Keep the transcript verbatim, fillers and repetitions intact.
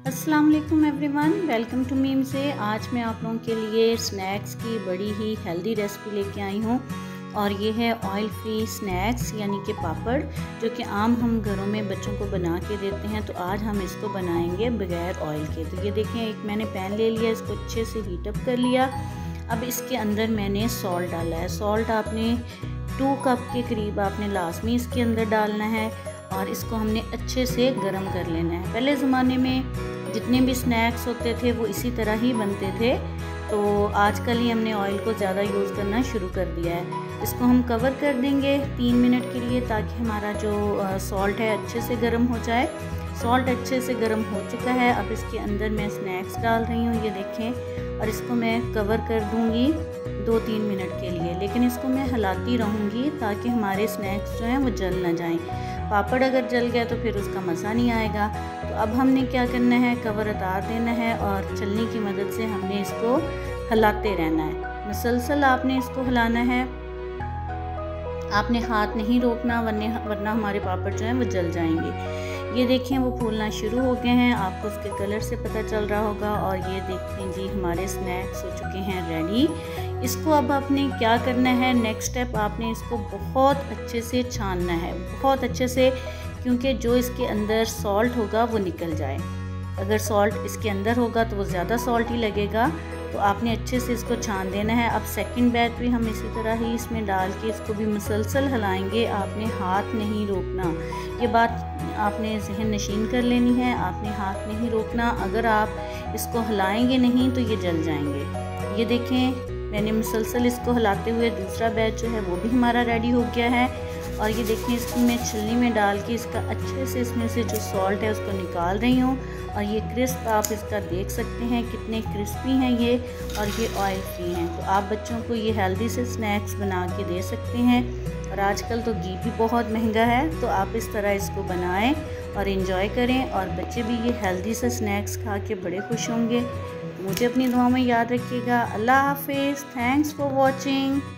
अस्सलाम वालेकुम everyone, welcome to meme से। आज मैं आप लोगों के लिए स्नैक्स की बड़ी ही हेल्दी रेसिपी लेके आई हूँ और ये है ऑयल फ्री स्नैक्स यानी कि पापड़, जो कि आम हम घरों में बच्चों को बना के देते हैं। तो आज हम इसको बनाएंगे बगैर ऑयल के। तो ये देखें, एक मैंने पैन ले लिया, इसको अच्छे से हीट अप कर लिया। अब इसके अंदर मैंने सॉल्ट डाला है। सॉल्ट आपने टू कप के करीब आपने लाजमी इसके अंदर डालना है और इसको हमने अच्छे से गर्म कर लेना है। पहले ज़माने में जितने भी स्नैक्स होते थे वो इसी तरह ही बनते थे, तो आजकल ही हमने ऑयल को ज़्यादा यूज़ करना शुरू कर दिया है। इसको हम कवर कर देंगे तीन मिनट के लिए, ताकि हमारा जो सॉल्ट है अच्छे से गर्म हो जाए। सॉल्ट अच्छे से गर्म हो चुका है। अब इसके अंदर मैं स्नैक्स डाल रही हूँ, ये देखें, और इसको मैं कवर कर दूँगी दो तीन मिनट के लिए। लेकिन इसको मैं हिलाती रहूँगी ताकि हमारे स्नैक्स जो हैं वो जल ना जाएं। पापड़ अगर जल गया तो फिर उसका मज़ा नहीं आएगा। तो अब हमने क्या करना है, कवर उतार देना है और छलनी की मदद से हमने इसको हिलाते रहना है। मुसलसल आपने इसको हिलाना है, आपने हाथ नहीं रोकना, वरना वरना हमारे पापड़ जो हैं वो जल जाएंगे। ये देखें, वो फूलना शुरू हो गए हैं, आपको उसके कलर से पता चल रहा होगा। और ये देखते हैं जी, हमारे स्नैक्स हो चुके हैं रेडी। इसको अब आपने क्या करना है, नेक्स्ट स्टेप, आपने इसको बहुत अच्छे से छानना है, बहुत अच्छे से, क्योंकि जो इसके अंदर सॉल्ट होगा वो निकल जाए। अगर सॉल्ट इसके अंदर होगा तो वो ज़्यादा सॉल्ट ही लगेगा, तो आपने अच्छे से इसको छान देना है। अब सेकंड बैच भी हम इसी तरह ही इसमें डाल के इसको भी मुसलसल हिलाएंगे, आपने हाथ नहीं रोकना। ये बात आपने जहन नशीन कर लेनी है, आपने हाथ नहीं रोकना। अगर आप इसको हिलाएंगे नहीं तो ये जल जाएंगे। ये देखें, मैंने मुसलसल इसको हिलाते हुए दूसरा बैच जो है वो भी हमारा रेडी हो गया है। और ये देखें, इसको मैं छलनी में डाल के इसका अच्छे से इसमें से जो सॉल्ट है उसको निकाल रही हूँ। और ये क्रिस्प आप इसका देख सकते हैं, कितने क्रिस्पी हैं ये, और ये ऑयल फ्री हैं। तो आप बच्चों को ये हेल्दी से स्नैक्स बना के दे सकते हैं। और आजकल तो घी भी बहुत महंगा है, तो आप इस तरह इसको बनाएं और इन्जॉय करें, और बच्चे भी ये हेल्दी से स्नैक्स खा के बड़े खुश होंगे। मुझे अपनी दुआ में याद रखिएगा। अल्लाह हाफिज़। Thanks for watching.